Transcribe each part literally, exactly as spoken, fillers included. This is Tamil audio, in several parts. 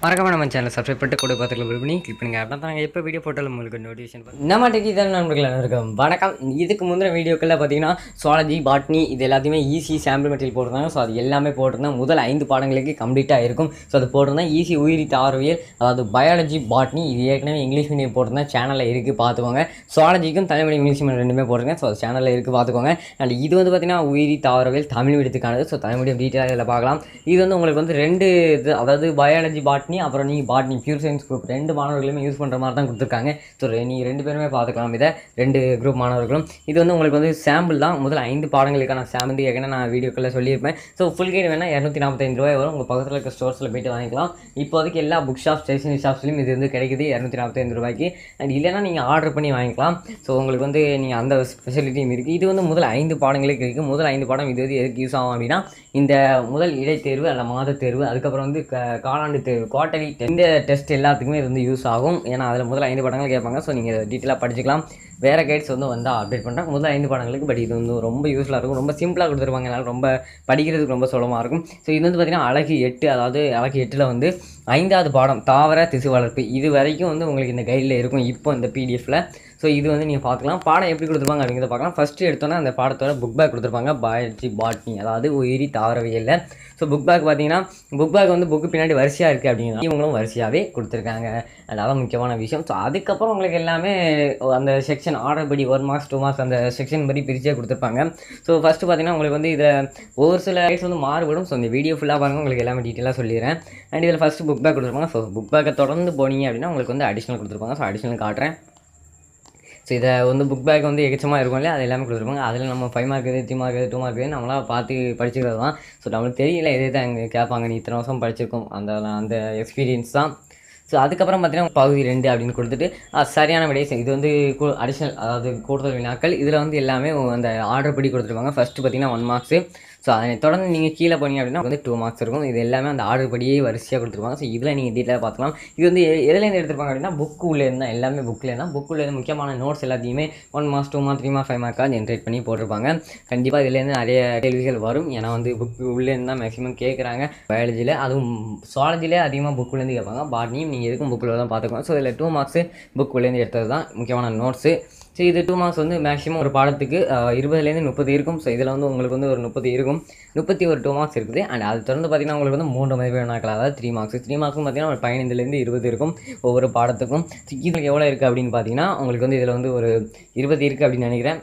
மறக்காம நம்ம சேனலை சப்ஸ்கிரைப் பண்ணிட்டு கூட பார்த்துக்கலாம் பில் பண்ணி கிளிக் பண்ணுங்க. அப்படின்னா தான் எப்போ வீடியோ போட்டாலும் உங்களுக்கு நோட்டிஃபிகேஷன் வரும். நம்ம டெக்னிக்கல் நண்பர்கள் இருக்கும் வணக்கம். இதுக்கு முந்தின வீடியோக்களில் பார்த்தீங்கன்னா சுவாலஜி, பாட்னி இது எல்லாத்தையுமே ஈஸி சாம்பிள் மெட்டீரியல் போட்டிருந்தாங்க. ஸோ அது எல்லாமே போட்டிருந்தேன். முதல் ஐந்து பாடங்களுக்கு கம்ப்ளீட்டாக இருக்கும். ஸோ அது போட்டிருந்தேன். ஈஸி உயிரி தாவரவியல், அதாவது பயாலஜி, பாட்னி இது ஏற்கனவே இங்கிலீஷ் மீடியம் போட்டிருந்தேன். சேனலில் இருக்குது பார்த்துக்கோங்க. சுவாலஜிக்கும் தமிழ் மீடியம் இங்கிலீஷ் மீடியம் ரெண்டுமே போட்டிருக்கேன். ஸோ அது சேனலில் இருக்குது பார்த்துக்கோங்க. அண்ட் இது வந்து பார்த்தீங்கன்னா உயிரி தாவரவியல் தமிழ் மீடியத்துக்கானது. ஸோ தமிழ் மீடியம் டீட்டெயிலாக இதில் பார்க்கலாம். இது வந்து உங்களுக்கு வந்து ரெண்டு இது, அதாவது பயாலஜி, பாட்னி அப்புறம் நீங்கள் பாட்னி பியூர் சயின்ஸ் குரூப் ரெண்டு மாணவர்களுமே யூஸ் பண்ணுற மாதிரி தான் கொடுத்துருக்காங்க. ஸோ நீங்கள் ரெண்டு பேருமே பார்த்துக்கலாம். இதை ரெண்டு குரூப் மாணவர்களும் இது வந்து உங்களுக்கு வந்து சாம்பிள் தான். முதல் ஐந்து பாடங்களுக்கான சாம்பிள் ஏற்கனவே நான் வீடியோக்களில் சொல்லியிருப்பேன். ஸோ ஃபுல் கைடு வேணால் இரநூத்தி நாற்பத்தைந்து ரூபாய் வரும். உங்கள் பக்கத்தில் இருக்க ஸ்டோர்ஸில் போய்ட்டு வாங்கிக்கலாம். இப்போதைக்கு எல்லா புக் ஷாப், ஸ்டேஷனரி ஷாப்ஸ்லையும் இது வந்து கிடைக்குது இரநூத்தி நாற்பத்தைந்து ரூபாய்க்கு. அண்ட் இல்லைனா நீங்கள் ஆர்டர் பண்ணி வாங்கிக்கலாம். ஸோ உங்களுக்கு வந்து நீங்கள் அந்த ஸ்பெசிலிட்டியும் இருக்குது. இது வந்து முதல் ஐந்து பாடங்களுக்கு இருக்குது. முதல் ஐந்து பாடம் இது வந்து எதுக்கு யூஸ் ஆகும் அப்படின்னா, இந்த முதல் இடைத்தேர்வு அல்ல மாத தேர்வு, அதுக்கப்புறம் வந்து காலாண்டு தேர்வு, குவார்டர்லி இந்த டெஸ்ட் எல்லாத்துக்குமே இது வந்து யூஸ் ஆகும். ஏன்னா அதில் முதல் ஐந்து பாடங்கள் கேட்பாங்க. ஸோ நீங்கள் டீட்டெயிலாக படிச்சுக்கலாம். வேறு கைட்ஸ் வந்து வந்தால் அப்டேட் பண்ணுறாங்க முதல் ஐந்து பாடங்களுக்கு. பட் இது வந்து ரொம்ப யூஸ்ஃபுல்லாக இருக்கும். ரொம்ப சிம்பிளாக கொடுத்துருப்பாங்க. அதனால் ரொம்ப படிக்கிறதுக்கு ரொம்ப சுலபமாக இருக்கும். ஸோ இது வந்து பார்த்திங்கன்னா அழகு எட்டு, அதாவது அழகு எட்டில் வந்து ஐந்தாவது பாடம் தாவர திசு வளர்ப்பு இது வரைக்கும் வந்து உங்களுக்கு இந்த கைடில் இருக்கும் இப்போ இந்த பிடிஎஃப்பில். ஸோ இது வந்து நீங்கள் பார்க்கலாம். பாடம் எப்படி கொடுத்துருப்பாங்க அப்படிங்கிறத பார்க்கலாம். ஃபஸ்ட்டு எடுத்தோன்னா அந்த பாடத்தோட புக் பேக் கொடுத்துருப்பாங்க. பயாலஜி, பாட்னி அதாவது உயிரி தாவரவியலில். ஸோ புக் பேக் பார்த்தீங்கன்னா புக் பேக் வந்து புக்கு பின்னாடி வரிசையாக இருக்குது அப்படின்னா இவங்களும் வரிசையாகவே கொடுத்துருக்காங்க. அதனால் முக்கியமான விஷயம். ஸோ அதுக்கப்புறம் உங்களுக்கு எல்லாமே அந்த செக்ஷன் ஆர்டர் படி ஒரு மார்க்ஸ் டூ மார்க்ஸ் அந்த செக்ஷன் படி பிரிச்சே கொடுத்துருப்பாங்க. ஸோ ஃபஸ்ட்டு பார்த்தீங்கன்னா உங்களுக்கு வந்து இதில் ஒரு சில கைட்ஸ் வந்து மாறுபடும். ஸோ இந்த வீடியோ ஃபுல்லாக பாருங்கள், உங்களுக்கு எல்லாமே டீட்டெயிலாக சொல்லிடுறேன். அண்ட் இதில் ஃபஸ்ட்டு புக் பேக் கொடுத்துருப்பாங்க. ஸோ புக் பேக்கை தொடர்ந்து போனீங்க அப்படின்னா உங்களுக்கு வந்து அடிஷ்னல் கொடுத்துருப்பாங்க. ஸோ அடிஷ்னல் காட்டுறேன். ஸோ இதை வந்து புக் பேக் வந்து எக்கச்சமாக இருக்கும் இல்லையா, அது எல்லாமே கொடுத்துருப்பாங்க. அதில் நம்ம ஃபைவ் மார்க் எது, த்ரீ மார்க் எது, டூ மார்க் எது நம்மளால் பார்த்து படிச்சுக்கிறது தான். ஸோ நம்மளுக்கு தெரியல எதே தான் இங்கே கேட்பாங்க, நீ இத்தனை வருஷம் படிச்சிருக்கோம் அந்த அந்த எக்ஸ்பீரியன்ஸ் தான். ஸோ அதுக்கப்புறம் பார்த்தீங்கன்னா பகுதி ரெண்டு அப்படின்னு கொடுத்துட்டு சரியான விடை. இது வந்து அடிஷ்னல், அதாவது கூடுதல் வினாக்கள். இதில் வந்து எல்லாமே அந்த ஆர்டர் படி கொடுத்துருப்பாங்க. ஃபஸ்ட்டு பார்த்தீங்கன்னா ஒன் மார்க்ஸு. ஸோ அதை தொடர்ந்து நீங்கள் கீழே போனீங்க அப்படின்னா வந்து டூ மார்க்ஸ் இருக்கும். இது எல்லாமே அந்த ஆர்டர் படியே வரிசையாக கொடுத்துருப்பாங்க. ஸோ இதில் நீங்கள் டீட்டெயிலாக பார்த்துக்கலாம். இது வந்து எதுலேருந்து எடுத்துருப்பாங்க அப்படின்னா புக்கு உள்ளே இருந்தால் எல்லாமே புக்கில் இருந்தால் புக்குள்ளேருந்து முக்கியமான நோட்ஸ் எல்லாத்தையுமே one marks, two mark, three mark, five மார்க்காக ஜென்ரேட் பண்ணி போட்டிருப்பாங்க. கண்டிப்பாக இதுலேருந்து நிறைய கேள்விகள் வரும். ஏன்னா வந்து புக்கு உள்ளேருந்து தான் மேக்ஸிமம் கேட்குறாங்க பயாலஜியில். அதுவும் சுவாலஜியில் அதிகமாக புக்குலேருந்து கேட்பாங்க. பாட்னியும் நீங்கள் எதுக்கும் புக்கில் தான் பார்த்துக்கலாம். ஸோ இதில் டூ மார்க்ஸு புக்குள்ளேருந்து எடுத்தது தான் முக்கியமான நோட்ஸு. ஸோ இது டூ மார்க்ஸ் வந்து மேக்ஸிமம் ஒரு பாடத்துக்கு இருபதுலேருந்து முப்பது இருக்கும். ஸோ இதில் வந்து உங்களுக்கு வந்து ஒரு முப்பது இருக்கும். முப்பத்தி ஒரு டூ மார்க்ஸ் இருக்குது. அண்ட் அது தொடர்ந்து பார்த்திங்கன்னா உங்களுக்கு வந்து மூன்று மதிப்பெண் நாட்கள், அதாவது த்ரீ மார்க்ஸ் த்ரீ மார்க்ஸும் பார்த்திங்கன்னா ஒரு பதினைந்துலேருந்து இருபது இருக்கும் ஒவ்வொரு பாடத்துக்கும். இதுக்கு எவ்வளோ இருக்குது அப்படின்னு பார்த்தீங்கன்னா உங்களுக்கு வந்து இதில் வந்து ஒரு இருபது இருக்குது அப்படின்னு நினைக்கிறேன்.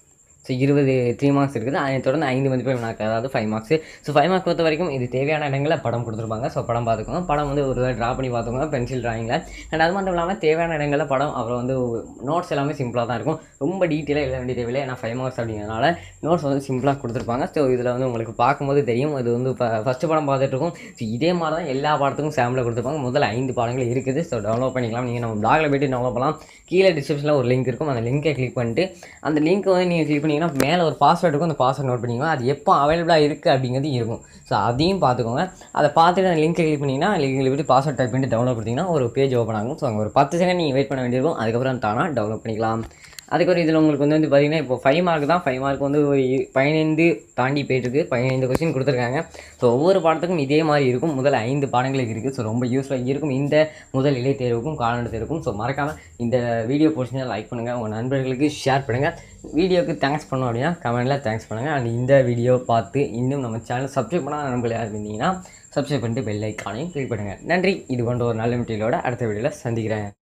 ஸோ இருபது த்ரீ மார்க்ஸ் இருக்குது. அதை தொடர்ந்து ஐந்து மதிப்பெண் நாட்கள், அதாவது five marks. So five mark பொறுத்த வரைக்கும் இது தேவையான இடங்களில் படம் கொடுத்துருப்பாங்க. ஸோ படம் பார்த்துக்கோங்க. படம் வந்து ஒரு ட்ரா பண்ணி பார்த்துக்கோங்க பென்சில் ட்ராயிங்கில். அண்ட் அது மட்டும் இல்லாமல் தேவையான இடங்களில் படம், அப்புறம் வந்து நோட்ஸ் எல்லாமே சிம்பிளாக தான் இருக்கும். ரொம்ப டீட்டெயிலாக எழுத வேண்டிய தேவையில்லை. ஏன்னா ஃபைவ் மார்க்ஸ் அப்படிங்கிறனால நோட்ஸ் வந்து சிம்பிளாக கொடுத்துருப்பாங்க. ஸோ இதில் வந்து உங்களுக்கு பார்க்கும்போது தெரியும் இது வந்து இப்போ ஃபஸ்ட்டு படம் பார்த்துட்டு இருக்கும். ஸோ இதே மாதிரி தான் எல்லா பாடத்துக்கும் சாம்பிளில் கொடுத்துருப்பாங்க. முதல் ஐந்து பாடங்கள் இருக்குது. ஸோ டவுன்லோட் பண்ணிக்கலாம். நீங்கள் நம்ம பிளாகில் போய்ட்டு டவுன்லோட் பண்ணலாம். கீழே டிஸ்கிரிப்ஷனில் ஒரு லிங்க் இருக்கும். அந்த லிங்கை கிளிக் பண்ணிட்டு அந்த லிங்க் வந்து நீங்கள் கிளிக் பண்ணிங்கன்னா மேலே ஒரு பாஸ்வேர்டு இருக்கும். அந்த பாஸ்வேர்ட் நோட் பண்ணிக்கோங்க. அது எப்போ அவைலபிளாக இருக்குது அப்படிங்கிறது இருக்கும். ஸோ அதையும் பார்த்துக்கோங்க. அதை பார்த்துட்டு அந்த லிங்க்கை கிளிக் பண்ணிங்கன்னா லிங்கில் போய்ட்டு பாஸ்வேர்ட் டைப் பண்ணிட்டு டவுன்லோட் பண்ணிங்கன்னா ஒரு பேஜ் ஓப்பன் ஆகும். ஸோ அங்கே ஒரு பத்து செகண்ட் நீங்கள் வெயிட் பண்ண வேண்டியிருக்கும். அதுக்கப்புறம் தானாக டவுன்லோட் பண்ணிக்கலாம். அதுக்கப்புறம் இதில் உங்களுக்கு வந்து வந்து பார்த்திங்கன்னா இப்போ ஃபைவ் மார்க் தான். ஃபைவ் மார்க் வந்து ஒரு பதினைந்து தாண்டி போயிட்டுருக்கு. பதினைந்து கொஸ்டின் கொடுத்துருக்காங்க. ஸோ ஒவ்வொரு பாடத்துக்கும் இதே மாதிரி இருக்கும். முதல் ஐந்து பாடங்களுக்கு இருக்குது. ஸோ ரொம்ப யூஸ்ஃபுல்லாக இருக்கும் இந்த முதல் இலை தேர்வுக்கும் காலாண்டு தேர்வுக்கும். ஸோ மறக்காமல் இந்த வீடியோ பிடிச்சிருந்தா லைக் பண்ணுங்கள், உங்கள் நண்பர்களுக்கு ஷேர் பண்ணுங்கள். வீடியோவுக்கு தேங்க்ஸ் பண்ணோம் அப்படின்னா கமெண்ட்டில் தேங்க்ஸ் பண்ணுங்கள். அண்ட் இந்த வீடியோ பார்த்து இன்னும் நம்ம சேனல் சப்ஸ்கிரைப் பண்ணால் நண்பர்கள் யார் இருந்தீங்கன்னா சப்ஸ்கிரைப் பண்ணிட்டு பெல் ஐக்கானையும் கிளிக் பண்ணுங்கள். நன்றி. இது போன்ற ஒரு நல்ல மெட்டீரியலோட அடுத்த வீடியோவில் சந்திக்கிறேன்.